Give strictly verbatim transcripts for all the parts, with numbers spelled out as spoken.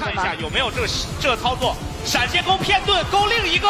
看一下有没有这个这个操作，闪现勾偏盾勾另一个，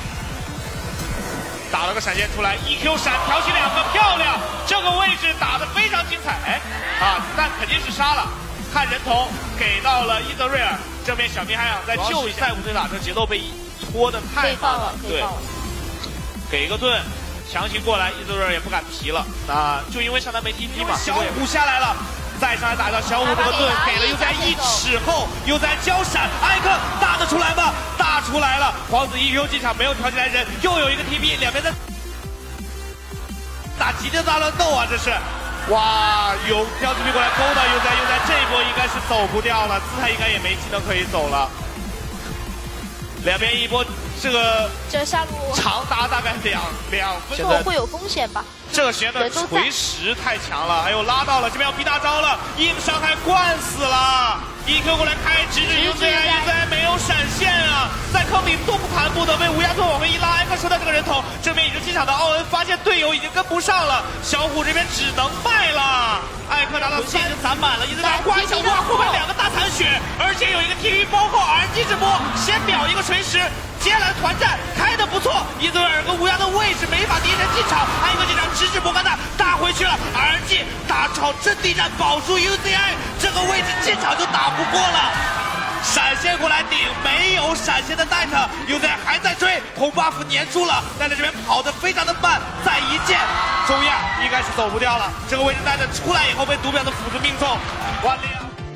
打了个闪现出来 ，E Q 闪调起两个，漂亮，这个位置打得非常精彩，哎，啊，但肯定是杀了，看人头给到了伊泽瑞尔，正面小明还想再救一下，赛五对打这节奏被拖得太慢了，对，给一个盾。 强行过来，伊泽瑞尔也不敢皮了。那就因为上单没 T P 嘛。小虎下来了，再上来打到小虎这个盾，给了 U Z I 一尺后 ，U Z I 交闪，艾克打得出来吗？打出来了。皇子 E Q 进场没有调起来人，又有一个 T P， 两边在打极限大乱斗啊！这是，哇，有挑 T P 过来勾到 U Z I，U Z I 这一波应该是走不掉了，姿态应该也没技能可以走了。两边一波。 这个这下路长达大概两两分钟，会有风险吧？这个学的锤石太强了，哎呦拉到了，这边要逼大招了，硬伤害灌死了 ，E Q 过来开直直 U Z I，U Z I 没有闪现啊，在坑里动弹不得，被乌鸦盾往回一拉，艾克收到这个人头，这边已经进场的奥恩发现队友已经跟不上了，小虎这边只能卖了，艾克拿到三攒满了，一直在刮小波，后面两个大残血，而且有一个 T P 包后 R N G 直播，先秒一个锤石。 接下来团战开得不错，伊泽尔跟乌鸦的位置没法第一人进场，还有一个进场直直博干纳打回去了 ，R N G 打场阵地战保住 U Z I， 这个位置进场就打不过了，闪现过来顶没有闪现的带特 ，U Z I 还在追，红 buff 粘住了，但是这边跑得非常的慢，再一剑，中亚应该是走不掉了，这个位置带特出来以后被毒表的斧子命中，万灵。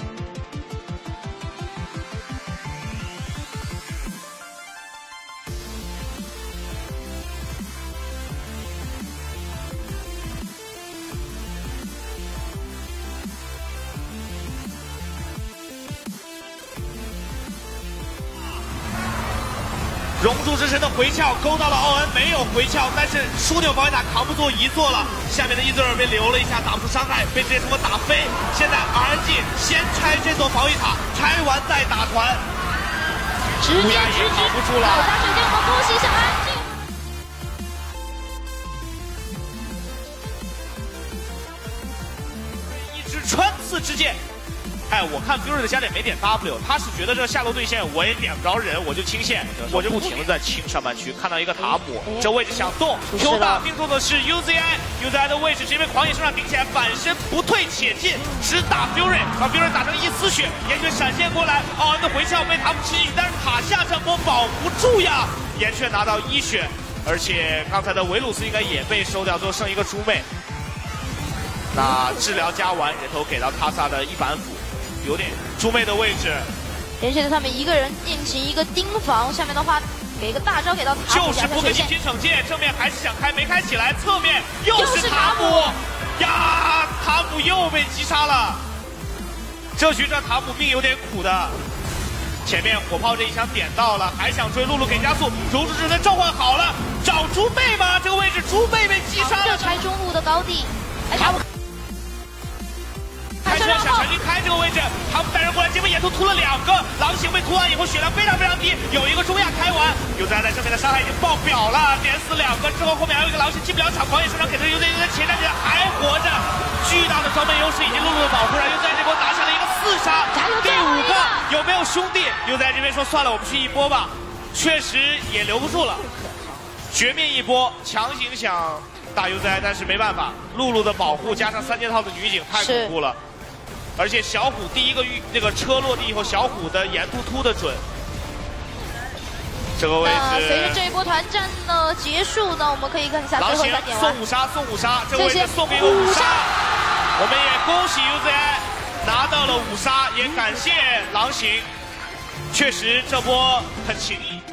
熔铸之神的回鞘勾到了奥恩，没有回鞘，但是枢纽防卫塔扛不住一座了。下面的伊泽尔被留了一下，打不出伤害，被直接通过打飞。现在 R N G 先拆这座防御塔，拆完再打团。乌鸦也扛不住了。 打水晶，我们恭喜一下 R N G。 一支穿刺之剑。 哎，我看 Fury 的加点没点 W， 他是觉得这下路对线我也点不着人，我就清线，我就不停的在清上半区，看到一个塔姆，这位置想动 ，Q 大命中的是 U Z I，U Z I 的位置直接被狂野身上顶起来，反身不退且进，只打 Fury， 把 Fury 打成一丝血，岩雀闪现过来，奥恩的回鞘被塔姆吃进去，但是塔下这波保不住呀，岩雀拿到一血，而且刚才的维鲁斯应该也被收掉，最后剩一个猪妹。那治疗加完，人头给到塔萨的一板斧。 有点猪妹的位置， 岩雀在上面一个人进行一个盯防，下面的话给一个大招给到塔姆， 就是不给进行惩戒，正面还是想开没开起来，侧面又是塔姆呀，塔姆又被击杀了。这局这塔姆命有点苦的，前面火炮这一枪点到了，还想追，露露给加速，熔铸之神召唤好了，找猪妹吧，这个位置猪妹被击杀了， 这拆中路的高地， 塔姆。 开车小陈军开这个位置，他们带人过来，结果沿途突了两个狼形被突完以后血量非常非常低，有一个中亚开完，有在在正面的伤害已经爆表了，连死两个之后，后面还有一个狼形进不了场，狂野身上给这 U Z I 前站起来还活着，巨大的装备优势已经露露的保护，让 U Z I 这波打下了一个四杀，第五个有没有兄弟 ？U Z I 这边说算了，我们去一波吧，确实也留不住了，绝灭一波，强行想打 U Z I， 但是没办法，露露的保护加上三件套的女警太恐怖了。 而且小虎第一个遇那个车落地以后，小虎的沿突突的准。这个位置。 随着这一波团战的结束呢，我们可以看一下最后一个点送五杀，送五杀，这个位置送给五杀。我们也恭喜 U Z I 拿到了五杀，也感谢狼行，确实这波很情义。